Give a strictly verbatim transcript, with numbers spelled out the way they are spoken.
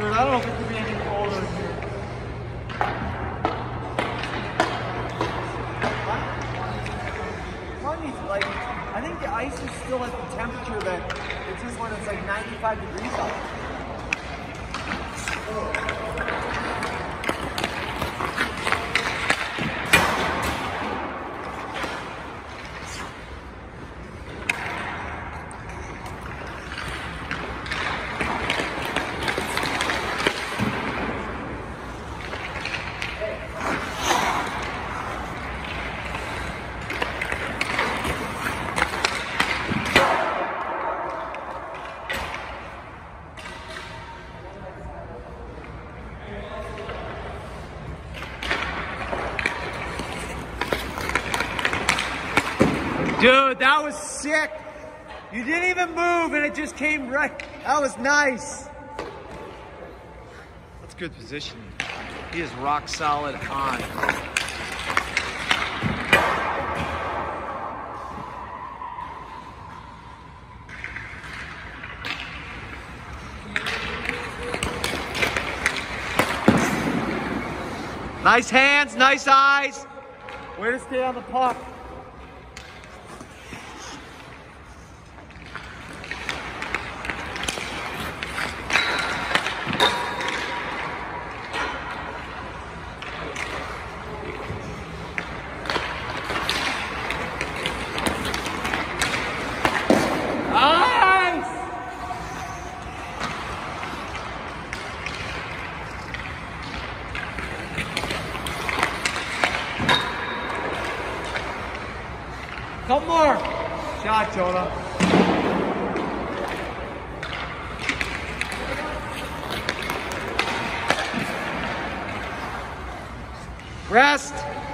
Dude, I don't know if it could be any colder in here. Funny, like, I think the ice is still at the temperature that it's just when it's like ninety-five degrees out. Dude, that was sick. You didn't even move and it just came right. That was nice. That's good positioning. He is rock solid on. Nice hands, nice eyes. Way to stay on the puck. Couple more. Shot, Jonah. Rest.